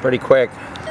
pretty quick.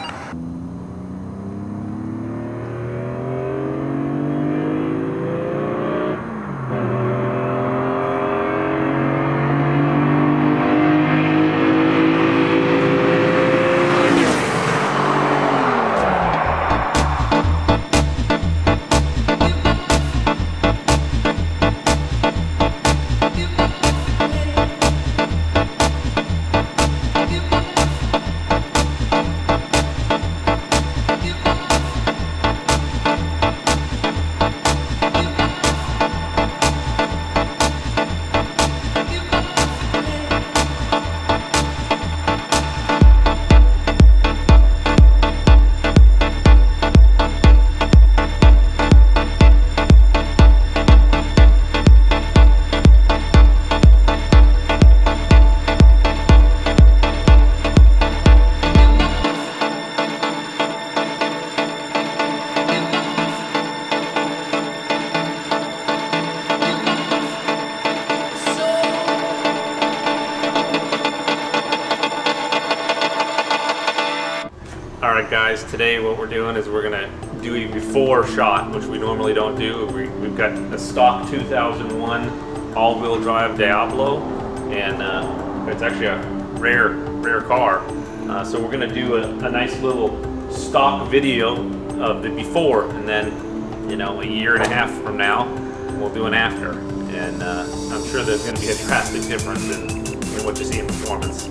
Alright guys, today what we're doing is we're going to do a before shot, which we normally don't do. We've got a stock 2001 all-wheel drive Diablo, and it's actually a rare car. So we're going to do a nice little stock video of the before, and then, you know, a year and a half from now, we'll do an after. And I'm sure there's going to be a drastic difference in what you see in performance.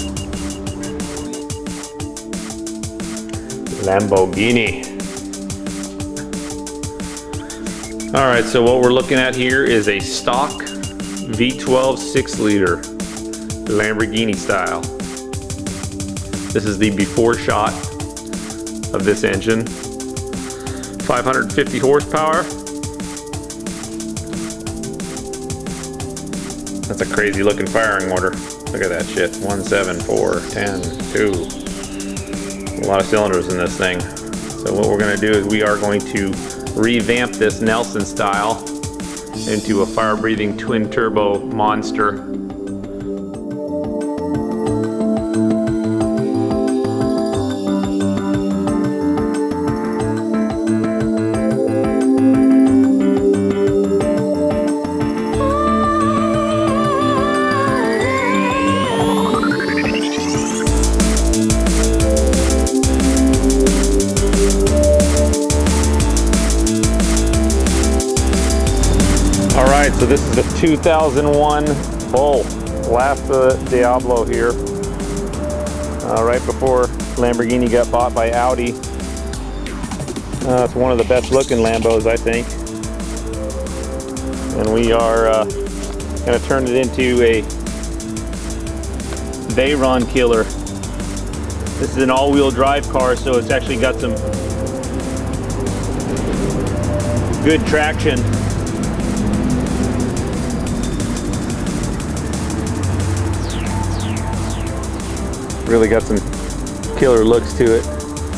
Lamborghini. Alright, so what we're looking at here is a stock V12 6-liter Lamborghini style. This is the before shot of this engine. 550 horsepower. That's a crazy looking firing order. Look at that shit. 1, 7, 4, 10, 2. A lot of cylinders in this thing. So what we're going to do is we are going to revamp this Nelson style into a fire-breathing twin-turbo monster. So this is a 2001 Bull, last Diablo here, right before Lamborghini got bought by Audi. It's one of the best looking Lambos, I think. And we are going to turn it into a Veyron killer. This is an all-wheel drive car, so it's actually got some good traction. Really got some killer looks to it.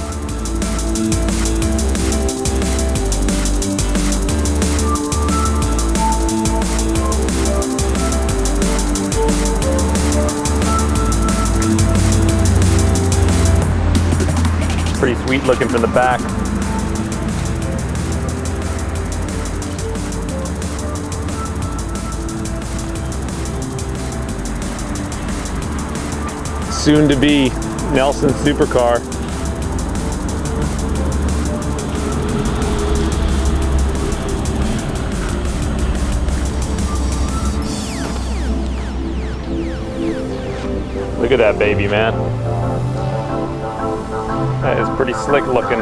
Pretty sweet looking from the back. Soon to be Nelson supercar. Look at that baby, man. That is pretty slick looking.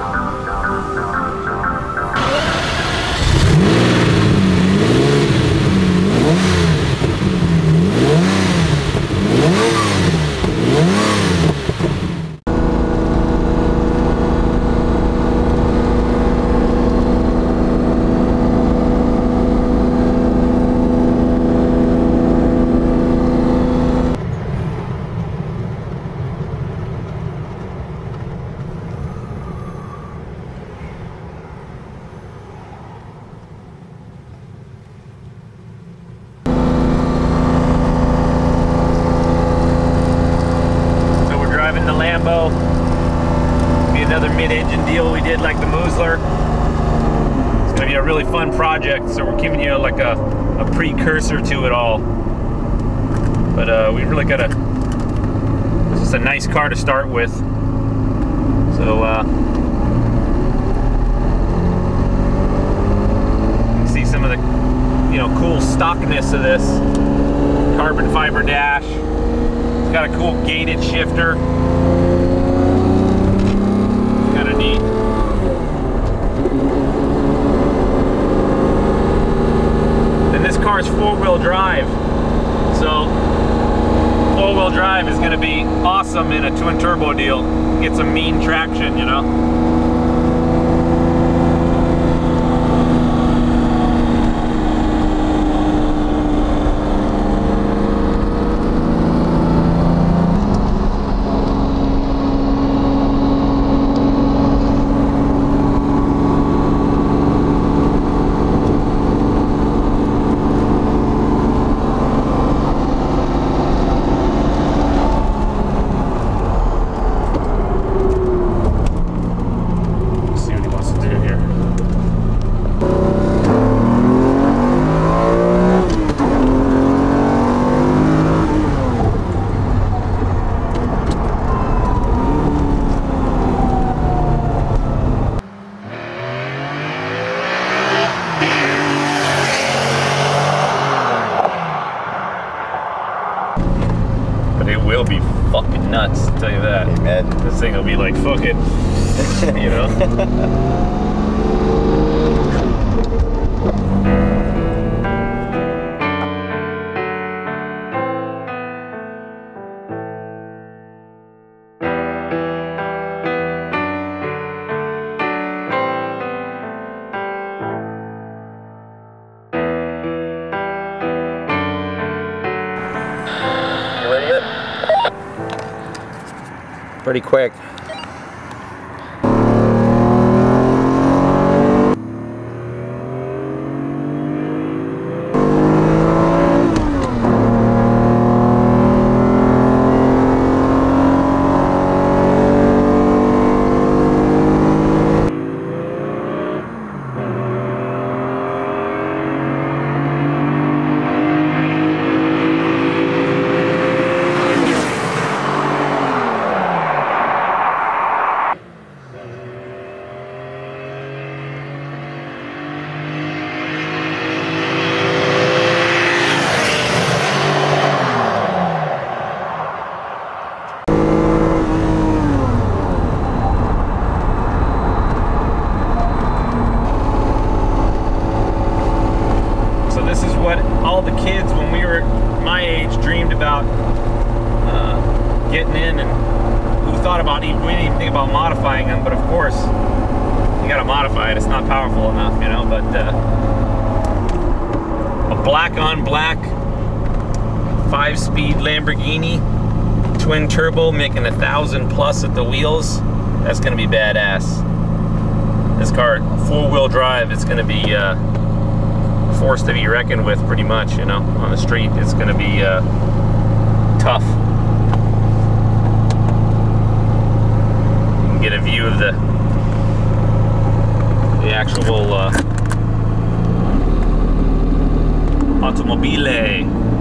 Lambo. lightweight engine deal we did like the Musler. It's gonna be a really fun project, so we're giving you like a precursor to it all. But we really got this is a nice car to start with. So you can see some of the cool stockness of this. Carbon fiber dash. It's got a cool gated shifter. Kind of neat. And this car is four-wheel drive. So four-wheel drive is going to be awesome in a twin turbo deal. Get some mean traction, you know. Will be fucking nuts, I'll tell you that. Amen. This thing will be like fucking, you know. Pretty quick. All the kids when we were my age dreamed about getting in, and who thought about we didn't even think about modifying them, but of course you gotta modify it. It's not powerful enough, you know. But a black on black 5-speed Lamborghini twin turbo making 1,000+ at the wheels, that's gonna be badass. This car, 4-wheel drive, it's gonna be force to be reckoned with, pretty much, you know. On the street it's going to be tough. You can get a view of the actual automobile.